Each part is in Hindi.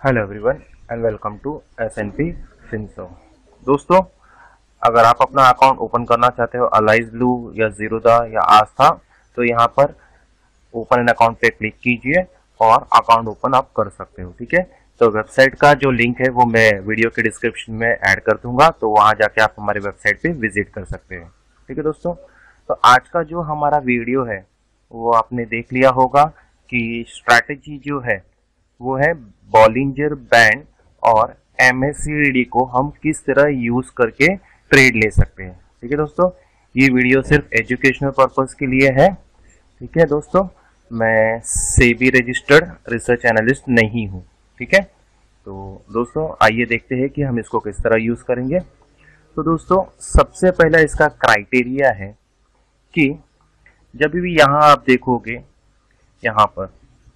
Hello everyone and welcome to S&P FinServ। दोस्तों, अगर आप अपना अकाउंट ओपन करना चाहते हो अलाइज ब्लू या जीरोदा या आस्था, तो यहाँ पर ओपन एन अकाउंट पे क्लिक कीजिए और अकाउंट ओपन आप कर सकते हो। ठीक है, तो वेबसाइट का जो लिंक है वो मैं वीडियो के डिस्क्रिप्शन में ऐड कर दूंगा, तो वहाँ जाके आप हमारे वेबसाइट पे विजिट कर सकते हैं। ठीक है दोस्तों, तो आज का जो हमारा वीडियो है वो आपने देख लिया होगा कि स्ट्रैटेजी जो है वो है बॉलिंजर बैंड और MACD को हम किस तरह यूज करके ट्रेड ले सकते हैं। ठीक है दोस्तों, ये वीडियो सिर्फ एजुकेशनल पर्पस के लिए है। ठीक है दोस्तों, मैं सेबी रजिस्टर्ड रिसर्च एनालिस्ट नहीं हूँ। ठीक है, तो दोस्तों आइए देखते हैं कि हम इसको किस तरह यूज करेंगे। तो दोस्तों, सबसे पहला इसका क्राइटेरिया है कि जब भी यहाँ आप देखोगे यहाँ पर,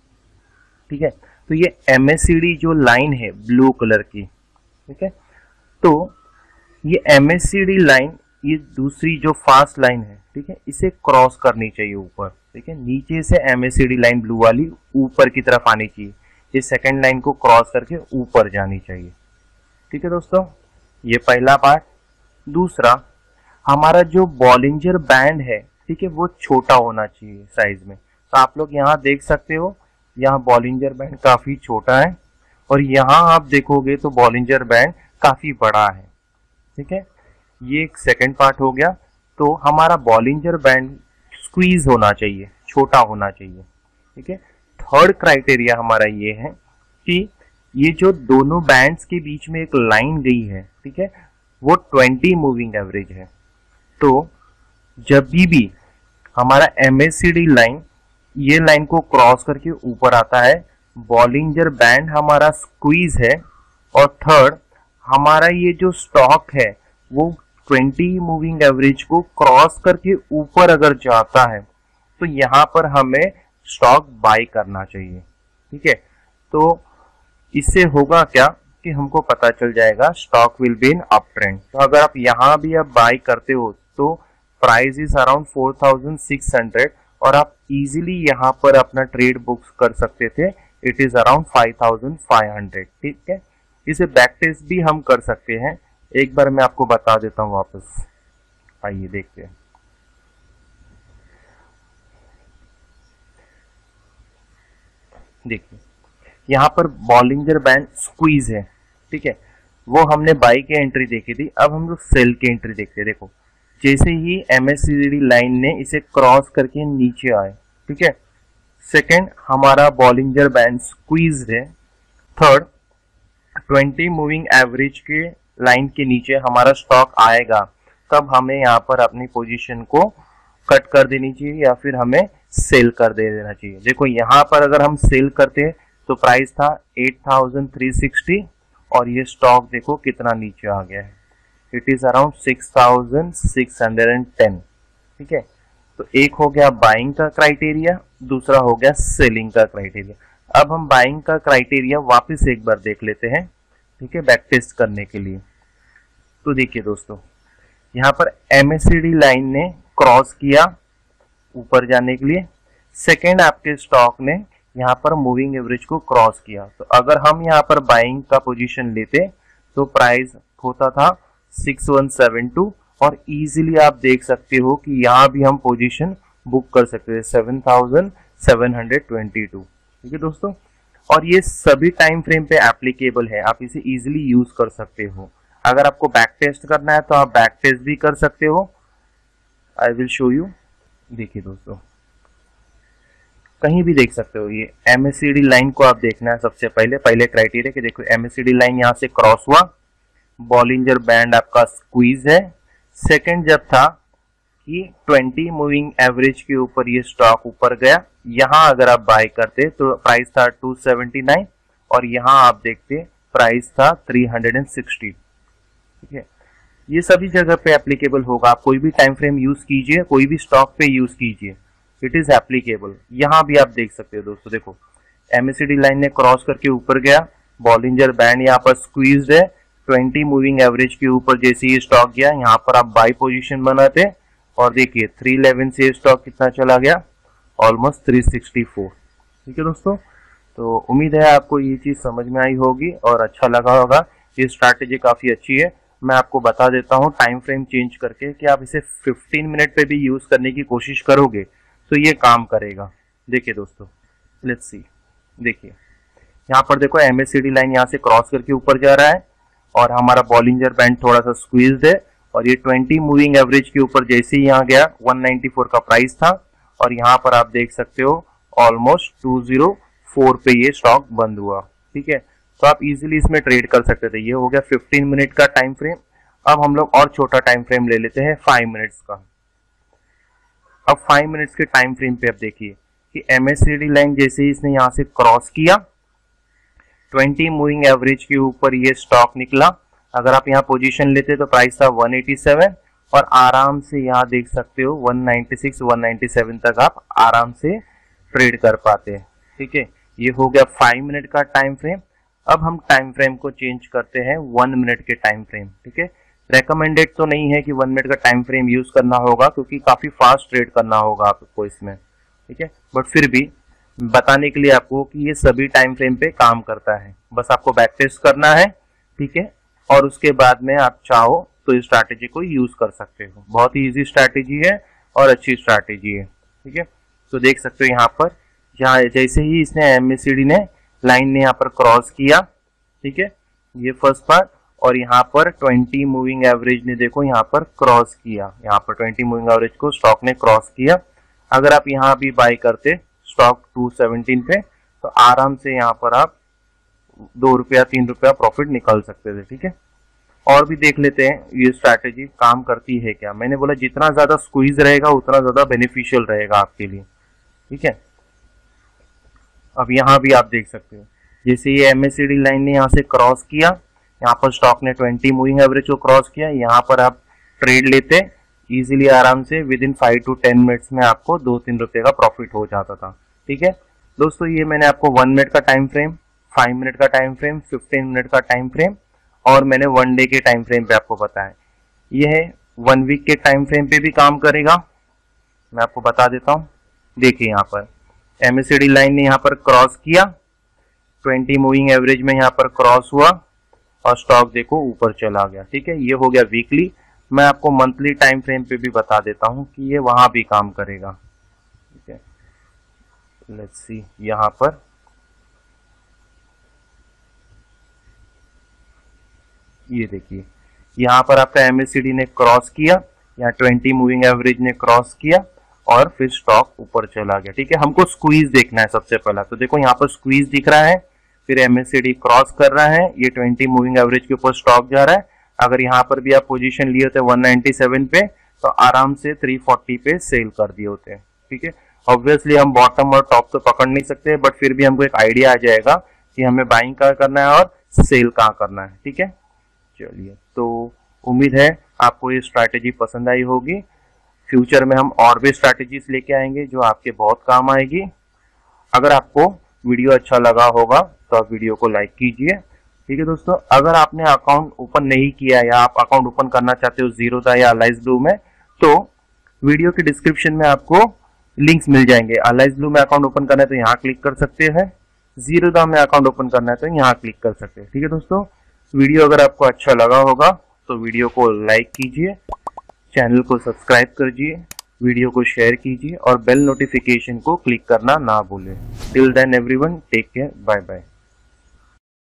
ठीक है, तो ये MACD जो लाइन है ब्लू कलर की, ठीक है, तो ये MACD लाइन, ये दूसरी जो फास्ट लाइन है, ठीक है, इसे क्रॉस करनी चाहिए ऊपर। ठीक है, नीचे से MACD लाइन ब्लू वाली ऊपर की तरफ आनी चाहिए, ये सेकंड लाइन को क्रॉस करके ऊपर जानी चाहिए। ठीक है दोस्तों, ये पहला पार्ट। दूसरा, हमारा जो बॉलिंजर बैंड है, ठीक है, वो छोटा होना चाहिए साइज में। तो आप लोग यहाँ देख सकते हो, यहाँ बॉलिंजर बैंड काफी छोटा है और यहाँ आप देखोगे तो बॉलिंजर बैंड काफी बड़ा है। ठीक है, ये एक सेकंड पार्ट हो गया। तो हमारा बॉलिंजर बैंड स्क्वीज होना चाहिए, छोटा होना चाहिए। ठीक है, थर्ड क्राइटेरिया हमारा ये है कि ये जो दोनों बैंड्स के बीच में एक लाइन गई है, ठीक है, वो 20 मूविंग एवरेज है। तो जब भी हमारा MACD लाइन ये लाइन को क्रॉस करके ऊपर आता है, बॉलिंजर बैंड हमारा स्क्वीज है। और थर्ड, हमारा ये जो स्टॉक है वो 20 मूविंग एवरेज को क्रॉस करके ऊपर अगर जाता है तो यहाँ पर हमें स्टॉक बाय करना चाहिए। ठीक है, तो इससे होगा क्या कि हमको पता चल जाएगा stock will be in up trend. तो अगर आप यहाँ भी आप बाय करते हो तो प्राइस इज अराउंड 4600 और आप इजीली यहाँ पर अपना ट्रेड बुक्स कर सकते थे। It is around 5500। ठीक है, इसे बैक टेस्ट भी हम कर सकते हैं। एक बार मैं आपको बता देता हूँ वापस, आइए देखते हैं। देखिए यहाँ पर बॉलिंजर बैंड स्क्वीज है, ठीक है, वो हमने बाई की एंट्री देखी थी। अब हम लोग सेल की एंट्री देखते हैं। देखो, जैसे ही MACD लाइन ने इसे क्रॉस करके नीचे आए, ठीक है, सेकंड हमारा बॉलिंजर बैंड स्क्वीज है। थर्ड, 20 मूविंग एवरेज के लाइन के नीचे हमारा स्टॉक आएगा, तब हमें यहाँ पर अपनी पोजीशन को कट कर देनी चाहिए या फिर हमें सेल कर देना चाहिए। देखो यहाँ पर अगर हम सेल करते तो प्राइस था 8360 और ये स्टॉक देखो कितना नीचे आ गया है, इट इज अराउंड 6610। ठीक है, तो एक हो गया बाइंग का क्राइटेरिया, दूसरा हो गया सेलिंग का क्राइटेरिया। अब हम बाइंग का क्राइटेरिया वापस एक बार देख लेते हैं, ठीक है, बैक टेस्ट करने के लिए। तो देखिए दोस्तों, यहाँ पर MACD लाइन ने क्रॉस किया ऊपर जाने के लिए, सेकेंड आपके स्टॉक ने यहाँ पर मूविंग एवरेज को क्रॉस किया। तो अगर हम यहाँ पर बाइंग का पोजीशन लेते तो प्राइस होता था 6172 और इजीली आप देख सकते हो कि यहाँ भी हम पोजीशन बुक कर सकते हैं 7722। ठीक है दोस्तों, और ये सभी टाइम फ्रेम पे एप्लीकेबल है, आप इसे इजीली यूज कर सकते हो। अगर आपको बैक टेस्ट करना है तो आप बैक टेस्ट भी कर सकते हो। I will show you. देखिए दोस्तों, कहीं भी देख सकते हो, ये MACD लाइन को आप देखना है सबसे पहले क्राइटेरिया कि देखो MACD लाइन यहाँ से क्रॉस हुआ, बॉलिंजर बैंड आपका स्क्वीज है। सेकंड जब था कि 20 मूविंग एवरेज के ऊपर ये स्टॉक ऊपर गया, यहाँ अगर आप बाय करते तो प्राइस था 279 और यहाँ आप देखते प्राइस था 360। ठीक है, ये सभी जगह पे एप्लीकेबल होगा। आप कोई भी टाइम फ्रेम यूज कीजिए, कोई भी स्टॉक पे यूज कीजिए, इट इज एप्लीकेबल। यहाँ भी आप देख सकते हो दोस्तों, देखो MACD लाइन ने क्रॉस करके ऊपर गया, बॉलिंजर बैंड यहाँ पर स्क्वीज्ड है, 20 मूविंग एवरेज के ऊपर जैसे ही स्टॉक गया यहाँ पर आप बाई पोजीशन बनाते और देखिए 311 से स्टॉक कितना चला गया, ऑलमोस्ट 364। ठीक है दोस्तों, तो उम्मीद है आपको ये चीज़ समझ में आई होगी और अच्छा लगा होगा। ये स्ट्रैटेजी काफ़ी अच्छी है। मैं आपको बता देता हूँ टाइम फ्रेम चेंज करके कि आप इसे 15 मिनट पे भी यूज़ करने की कोशिश करोगे तो ये काम करेगा। देखिए दोस्तों, लेट्स सी। देखिए यहाँ पर देखो MACD लाइन यहाँ से क्रॉस करके ऊपर जा रहा है और हमारा बॉलिंजर बैंड थोड़ा सा स्क्वीज्ड है और ये 20 मूविंग एवरेज के ऊपर जैसे ही यहाँ गया 194 का प्राइस था और यहाँ पर आप देख सकते हो ऑलमोस्ट 204 पे ये स्टॉक बंद हुआ। ठीक है, तो आप इजीली इसमें ट्रेड कर सकते थे। ये हो गया 15 मिनट का टाइम फ्रेम। अब हम लोग और छोटा टाइम फ्रेम ले लेते हैं 5 मिनट्स का। अब 5 मिनट्स के टाइम फ्रेम पे अब देखिए कि MACD लाइन जैसे ही इसने यहाँ से क्रॉस किया 20 मूविंग एवरेज के ऊपर ये स्टॉक निकला। अगर आप यहाँ पोजीशन लेते तो प्राइस था 187 और आराम से यहाँ देख सकते हो 196 197 तक आप आराम से ट्रेड कर पाते हैं। ठीक है, ये हो गया 5 मिनट का टाइम फ्रेम। अब हम टाइम फ्रेम को चेंज करते हैं 1 मिनट के टाइम फ्रेम। ठीक है, रेकमेंडेड तो नहीं है कि 1 मिनट का टाइम फ्रेम यूज करना होगा क्योंकि काफी फास्ट ट्रेड करना होगा आपको इसमें। ठीक है, बट फिर भी बताने के लिए आपको कि ये सभी टाइम फ्रेम पे काम करता है। बस आपको बैक टेस्ट करना है। ठीक है, और उसके बाद में आप चाहो तो इस स्ट्रैटेजी को यूज कर सकते हो। बहुत ही इजी स्ट्रैटेजी है और अच्छी स्ट्रैटेजी है। ठीक है, तो देख सकते हो यहाँ पर जैसे ही इसने MACD ने लाइन ने यहाँ पर क्रॉस किया। ठीक है, ये फर्स्ट पार्ट और यहाँ पर 20 मूविंग एवरेज ने देखो यहाँ पर क्रॉस किया। यहाँ पर 20 मूविंग एवरेज को स्टॉक ने क्रॉस किया। अगर आप यहाँ भी बाय करते स्टॉक 217 पे तो आराम से यहाँ पर आप 2 रुपया 3 रुपया प्रॉफिट निकाल सकते थे। ठीक है, और भी देख लेते हैं ये स्ट्रैटेजी काम करती है क्या। मैंने बोला जितना ज्यादा स्क्वीज रहेगा उतना ज्यादा बेनिफिशियल रहेगा आपके लिए। ठीक है, अब यहाँ भी आप देख सकते हो जैसे ये MACD लाइन ने यहाँ से क्रॉस किया, यहाँ पर स्टॉक ने 20 मूविंग एवरेज को क्रॉस किया। यहाँ पर आप ट्रेड लेते इजीली आराम से विद इन 5 to 10 मिनट्स में आपको 2-3 रुपए का प्रॉफिट हो जाता था। ठीक है दोस्तों, ये मैंने आपको 1 मिनट का टाइम फ्रेम, 5 मिनट का टाइम फ्रेम, 15 मिनट का टाइम फ्रेम और मैंने 1 डे के टाइम फ्रेम पे आपको बताया। यह 1 वीक के टाइम फ्रेम पे भी काम करेगा। मैं आपको बता देता हूँ। देखिए यहाँ पर MACD लाइन ने यहाँ पर क्रॉस किया, 20 मूविंग एवरेज में यहाँ पर क्रॉस हुआ और स्टॉक देखो ऊपर चला गया। ठीक है, ये हो गया वीकली। मैं आपको मंथली टाइम फ्रेम पे भी बता देता हूँ कि ये वहां भी काम करेगा। ठीक है, लेट्स सी। यहाँ पर ये देखिए, यहाँ पर आपका MACD ने क्रॉस किया, यहाँ 20 मूविंग एवरेज ने क्रॉस किया और फिर स्टॉक ऊपर चला गया। ठीक है, हमको स्क्वीज देखना है सबसे पहला। तो देखो यहाँ पर स्क्वीज दिख रहा है, फिर MACD क्रॉस कर रहा है, ये 20 मूविंग एवरेज के ऊपर स्टॉक जा रहा है। अगर यहाँ पर भी आप पोजीशन लिए होते 197 पे तो आराम से 340 पे सेल कर दिए होते हैं। ठीक है, ऑब्वियसली हम बॉटम और टॉप तो पकड़ नहीं सकते, बट फिर भी हमको एक आइडिया आ जाएगा कि हमें बाइंग कहाँ करना है और सेल कहाँ करना है। ठीक है, चलिए, तो उम्मीद है आपको ये स्ट्रैटेजी पसंद आई होगी। फ्यूचर में हम और भी स्ट्रैटेजीज लेके आएंगे जो आपके बहुत काम आएगी। अगर आपको वीडियो अच्छा लगा होगा तो आप वीडियो को लाइक कीजिए। ठीक है दोस्तों, अगर आपने अकाउंट ओपन नहीं किया या आप अकाउंट ओपन करना चाहते हो ज़ीरोधा या अलाइज ब्लू में, तो वीडियो के डिस्क्रिप्शन में आपको लिंक्स मिल जाएंगे। अलाइज ब्लू में अकाउंट ओपन करना है तो यहाँ क्लिक कर सकते हैं, ज़ीरोधा में अकाउंट ओपन करना है तो यहाँ क्लिक कर सकते हैं। ठीक है दोस्तों, वीडियो अगर आपको अच्छा लगा होगा तो वीडियो को लाइक कीजिए, चैनल को सब्सक्राइब कीजिए, वीडियो को शेयर कीजिए और बेल नोटिफिकेशन को क्लिक करना ना भूलें। Till then everyone, take care, bye bye.